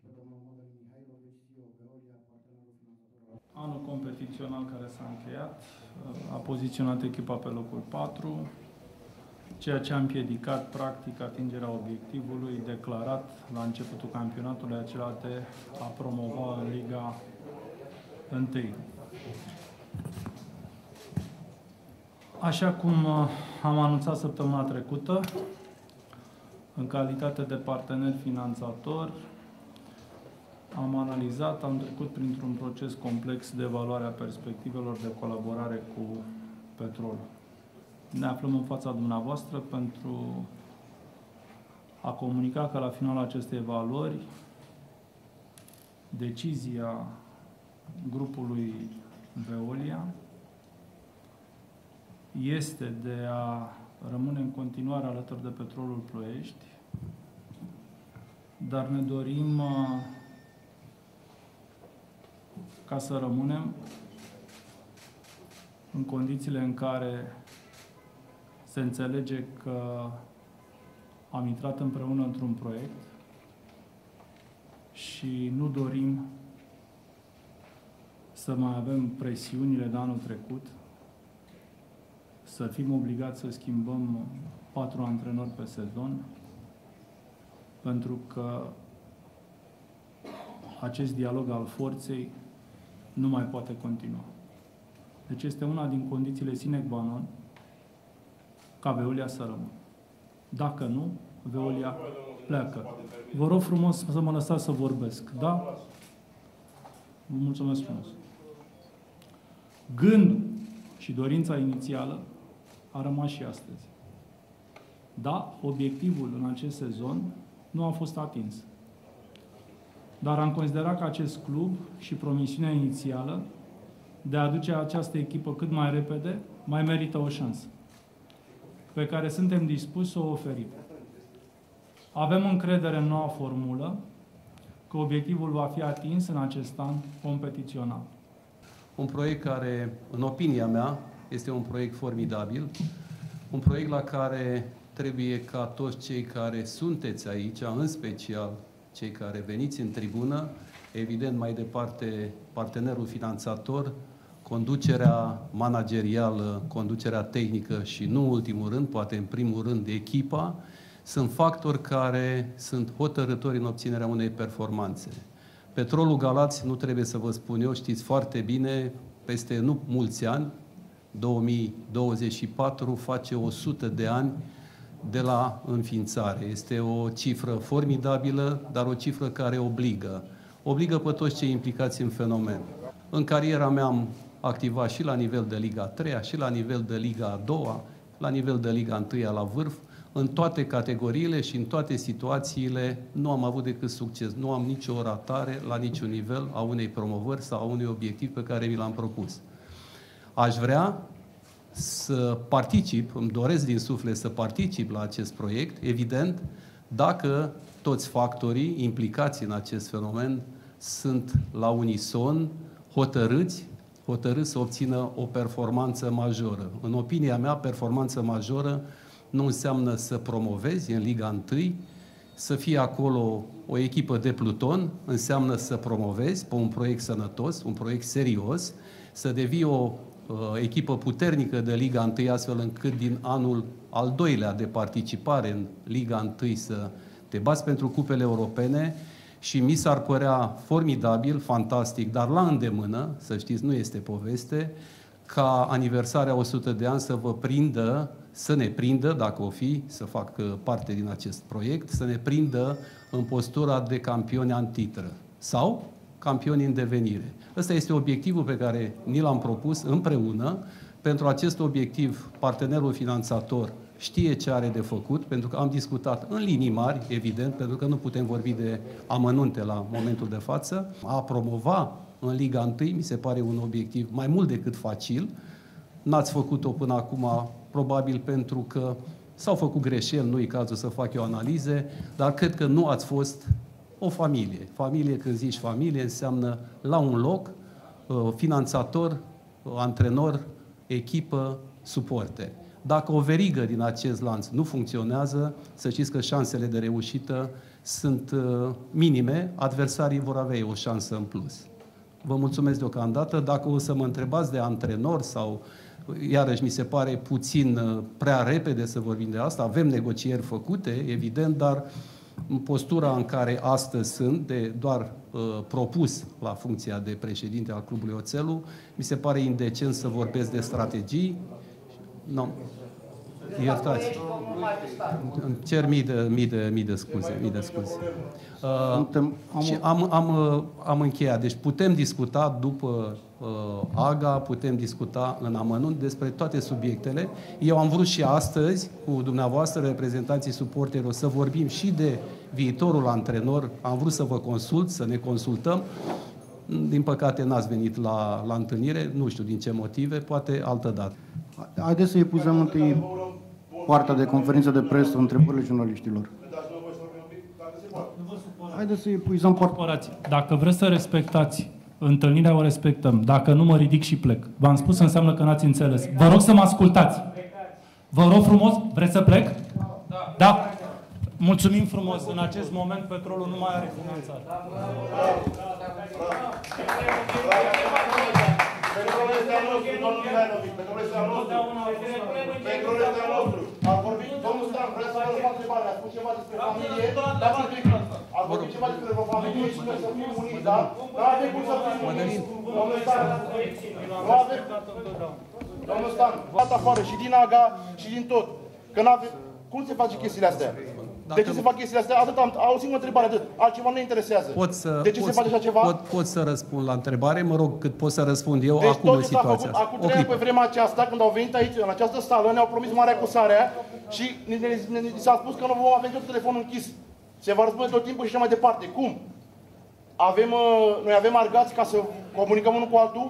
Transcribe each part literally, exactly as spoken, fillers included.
Anul competițional care s-a încheiat a poziționat echipa pe locul patru, ceea ce a împiedicat practic atingerea obiectivului declarat la începutul campionatului, acela de a promova în Liga unu. Așa cum am anunțat săptămâna trecută, în calitate de partener finanțator, am analizat, am trecut printr-un proces complex de evaluare a perspectivelor de colaborare cu Petrol. Ne aflăm în fața dumneavoastră pentru a comunica că la finalul acestei evaluări decizia grupului Veolia este de a rămâne în continuare alături de Petrolul Ploiești, dar ne dorim ca să rămânem în condițiile în care se înțelege că am intrat împreună într-un proiect și nu dorim să mai avem presiunile de anul trecut, să fim obligați să schimbăm patru antrenori pe sezon, pentru că acest dialog al forței nu mai poate continua. Deci este una din condițiile sine qua non ca Veolia să rămână. Dacă nu, Veolia pleacă. Vă rog frumos să mă lăsați să vorbesc. Da? Vă mulțumesc frumos. Gândul și dorința inițială a rămas și astăzi. Da, obiectivul în acest sezon nu a fost atins. Dar am considerat că acest club și promisiunea inițială de a aduce această echipă cât mai repede mai merită o șansă pe care suntem dispuși să o oferim. Avem încredere în noua formulă că obiectivul va fi atins în acest an competițional. Un proiect care, în opinia mea, este un proiect formidabil, un proiect la care trebuie ca toți cei care sunteți aici, în special cei care veniți în tribună, evident mai departe partenerul finanțator, conducerea managerială, conducerea tehnică și nu în ultimul rând, poate în primul rând echipa, sunt factori care sunt hotărâtori în obținerea unei performanțe. Petrolul Galați, nu trebuie să vă spun eu, știți foarte bine, peste nu mulți ani, două mii douăzeci și patru, face o sută de ani de la înființare. Este o cifră formidabilă, dar o cifră care obligă. Obligă pe toți cei implicați în fenomen. În cariera mea am activat și la nivel de Liga a treia, și la nivel de Liga a doua, la nivel de Liga a întâia la vârf. În toate categoriile și în toate situațiile nu am avut decât succes. Nu am nicio ratare la niciun nivel a unei promovări sau a unui obiectiv pe care mi l-am propus. Aș vrea să particip, îmi doresc din suflet să particip la acest proiect, evident, dacă toți factorii implicați în acest fenomen sunt la unison, hotărâți, hotărâți să obțină o performanță majoră. În opinia mea, performanță majoră nu înseamnă să promovezi în Liga unu, să fie acolo o echipă de pluton, înseamnă să promovezi pe un proiect sănătos, un proiect serios, să devii o uh, echipă puternică de Liga unu, astfel încât din anul al doilea de participare în Liga unu să te bați pentru cupele europene și mi s-ar părea formidabil, fantastic, dar la îndemână, să știți, nu este poveste, ca aniversarea o sută de ani să vă prindă, să ne prindă, dacă o fi, să fac parte din acest proiect, să ne prindă în postura de campioni antitră sau campioni în devenire. Ăsta este obiectivul pe care ni l-am propus împreună. Pentru acest obiectiv, partenerul finanțator știe ce are de făcut, pentru că am discutat în linii mari, evident, pentru că nu putem vorbi de amănunte la momentul de față. A promova în Liga unu mi se pare un obiectiv mai mult decât facil. N-ați făcut-o până acum, probabil pentru că s-au făcut greșeli, nu-i cazul să fac eu analize, dar cred că nu ați fost o familie. Familie, când zici familie, înseamnă la un loc, finanțator, antrenor, echipă, suporte. Dacă o verigă din acest lanț nu funcționează, să știți că șansele de reușită sunt minime, adversarii vor avea o șansă în plus. Vă mulțumesc deocamdată. Dacă o să mă întrebați de antrenor sau, iarăși mi se pare puțin prea repede să vorbim de asta, avem negocieri făcute, evident, dar în postura în care astăzi sunt, de doar uh, propus la funcția de președinte al Clubului Oțelul, mi se pare indecent să vorbesc de strategii. Nu. Iertați. Îmi cer mii de, mii de, mii de scuze. Mii de scuze. Uh, și am, am, am încheiat. Deci putem discuta după uh, AGA, putem discuta în amănunt despre toate subiectele. Eu am vrut și astăzi, cu dumneavoastră, reprezentanții suporterilor, să vorbim și de viitorul antrenor. Am vrut să vă consult, să ne consultăm. Din păcate n-ați venit la, la întâlnire, nu știu din ce motive, poate altă dată. Haideți să epuizăm întâi partea de conferință de presă, întrebările jurnaliștilor. Haideți să epuizăm partea. Dacă vreți să respectați întâlnirea, o respectăm. Dacă nu, mă ridic și plec. V-am spus, înseamnă că n-ați înțeles. Vă rog să mă ascultați. Vă rog frumos, vreți să plec? Da. Da. Mulțumim frumos. În acest moment, petrolul nu mai are finanțare. Petrolul este al nostru, domnul Milanovic. Petrolul este al nostru. Petrolul este al nostru. A vorbit, domnul Stan, vreau să vă fac întrebare. A spus ceva despre familie, dar a vorbit ceva despre o familie și noi să fim uniți, da? Nu avem cum să fim uniți. Domnul Stan, nu avem... Domnul Stan, v-ați afară și din AGA și din tot. Că n-avem... Cum se face chestiile astea? De ce se fac chestiile astea? Atât am, au o singură întrebare, atât. Altceva nu ne interesează. Pot să, de ce pot se face așa ceva? Pot, pot să răspund la întrebare, mă rog, cât pot să răspund eu deci acum în situația făcut, asta. Acum trei ani pe vremea aceasta, când au venit aici, în această sală, ne-au promis marea acusarea și ni, ni, ni, ni s-a spus că nu vom avea tot telefonul închis. Se va răspunde tot timpul și așa mai departe. Cum? Avem, noi avem argați ca să comunicăm unul cu altul?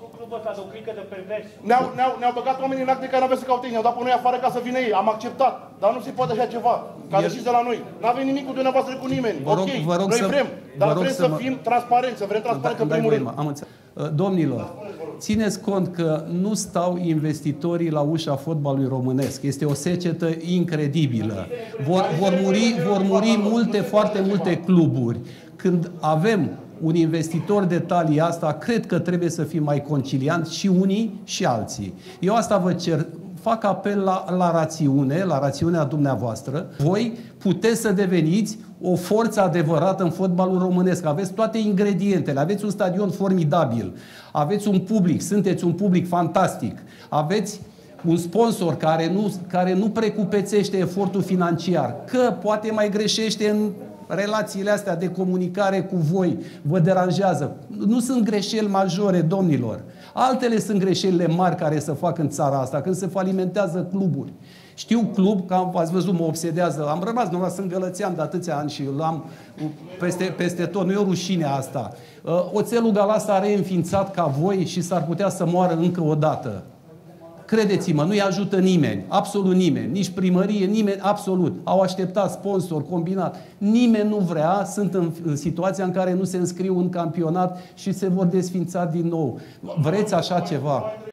Ne-au, ne-au, ne-au băgat oamenii în acte care nu avem să caute ei, ne-au dat pe noi afară ca să vină ei. Am acceptat, dar nu se poate așa ceva. Ca să știți de la noi. Nu avem nimic cu dumneavoastră, cu nimeni. Vă rog, ok, vă rog noi să, vrem, dar rog vrem să, să mă... fim transparenți, să vrem transparență în primul rând. Am înțeles. Domnilor, țineți cont că nu stau investitorii la ușa fotbalului românesc. Este o secetă incredibilă. Vor, vor, muri, vor muri multe, foarte multe cluburi. Când avem un investitor de talia asta, cred că trebuie să fim mai concilianți și unii și alții. Eu asta vă cer, fac apel la, la rațiune, la rațiunea dumneavoastră. Voi puteți să deveniți o forță adevărată în fotbalul românesc. Aveți toate ingredientele, aveți un stadion formidabil, aveți un public, sunteți un public fantastic, aveți un sponsor care nu, care nu precupețește efortul financiar, că poate mai greșește în relațiile astea de comunicare cu voi, vă deranjează. Nu sunt greșeli majore, domnilor. Altele sunt greșelile mari care se fac în țara asta, când se falimentează cluburi. Știu club, că ați văzut, mă obsedează. Am rămas, nu sunt gălățean de atâția ani și l-am peste, peste tot. Nu e o rușine asta. Oțelul Gala s-a reînființat ca voi și s-ar putea să moară încă o dată. Credeți-mă, nu-i ajută nimeni, absolut nimeni, nici primărie, nimeni, absolut. Au așteptat sponsor, combinat. Nimeni nu vrea, sunt în, în situația în care nu se înscriu în campionat și se vor desfința din nou. Vreți așa ceva?